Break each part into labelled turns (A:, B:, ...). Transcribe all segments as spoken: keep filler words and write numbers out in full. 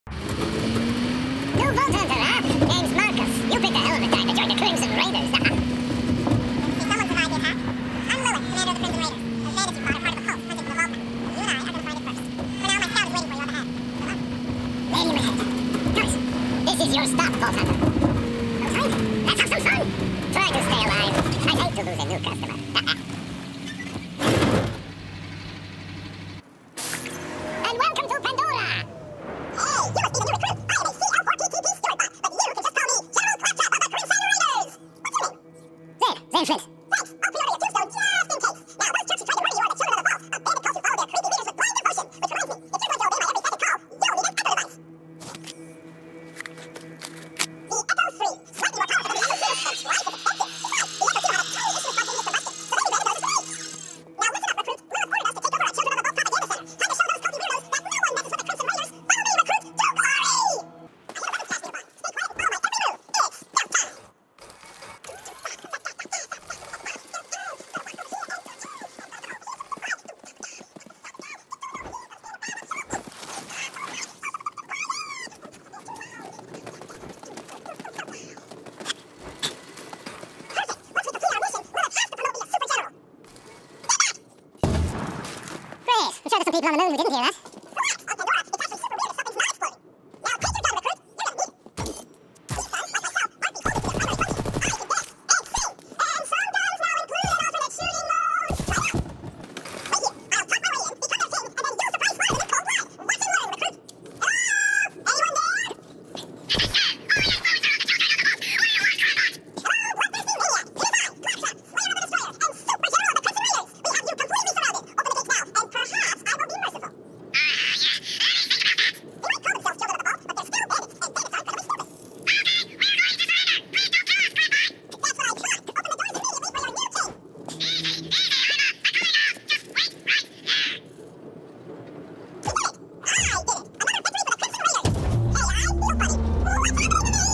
A: New Vault Hunter, huh? Name's Marcus. You picked a hell of a time to join the Crimson Raiders.
B: See, someone's an idea, huh? I'm Lewis, commander of the Crimson Raiders. A vanity pod, a part of the cult, hunting for the vault. You and I are gonna find it first. For now, my scout is waiting for you up ahead. Good luck.
A: Lady Maheta. Guys, this is your stop, Vault Hunter. Outside? Let's have some fun. Try to stay alive. I'd hate to lose a new customer. And welcome to Pandora!
B: Hey, you must be the new recruit. I am a C L four P T P steward bot, but you can just call me General Claptrap of the Crimson Raiders. What's your name?
A: Zane, Zane Flint.
B: Thanks. I'll pre-order your tombstone just in case. Now, those jerks who try to murder you are the children of the vault, a bandit cult who follow their creepy leaders with blind devotion. Which reminds me, if you're going to obey my every second call, you'll need an echo device. The Echo three, slightly more powerful than the Echo two, and twice as expensive. Besides, the Echo two has a tiny issue with spontaneous combustion, so any bandit knows it's great. Now listen up, recruit. Lewis ordered us to take over our Children of the Vault propaganda center. Time to show those culty weirdos that no one messes with the Crimson Raiders. Follow me, recruit, to glory! I hear a weapons cache nearby. Stay quiet and follow my every move. It's go time!
A: Great. I'm sure there's some people on the moon who didn't hear that.
B: On Pandora, it's actually super weird if something's not exploding. Now, take your time, recruit. You're gonna need these guns, like myself, might be holding to your primary function. I can dance and sing, and some guns now include an alternate shooting mode. Try it out. Wait here. I'll tuck my way in, become their king, and then you'll surprise fire with cold blood. Watch and learn, recruit. Hello? Anyone there? Hello, bloodthirsty maniac. It is I, Claptrap, Slayer of the Destroyers, and Super General of the Crimson Raiders. We have you completely surrounded. Open the gates now, and perhaps I will be merciful. They might call themselves Children of the Vault, but they're still bandits, and bandits are incredibly stupid. That's what I thought. Open the doors immediately for your new king. He did it. I did it. Another victory for the Crimson Raiders. Hey, I feel funny. What's happening to me?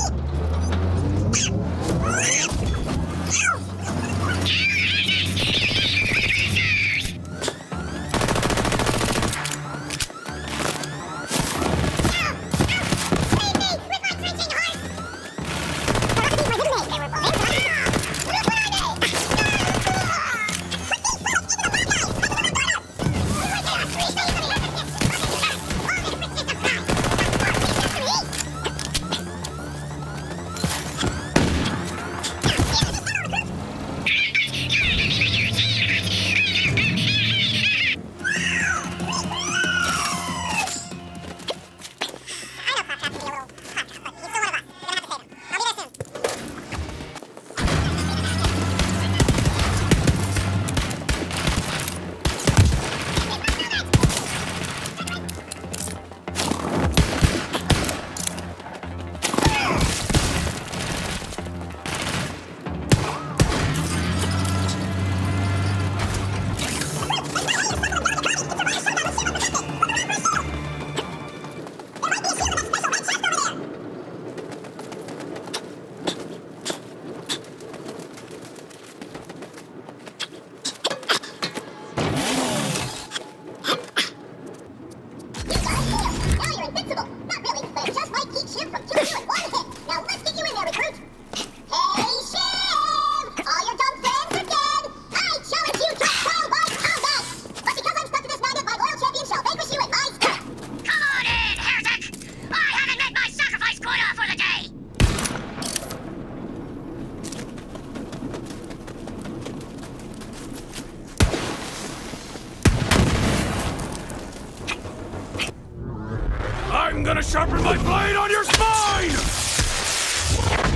C: I'm gonna sharpen my blade on your spine!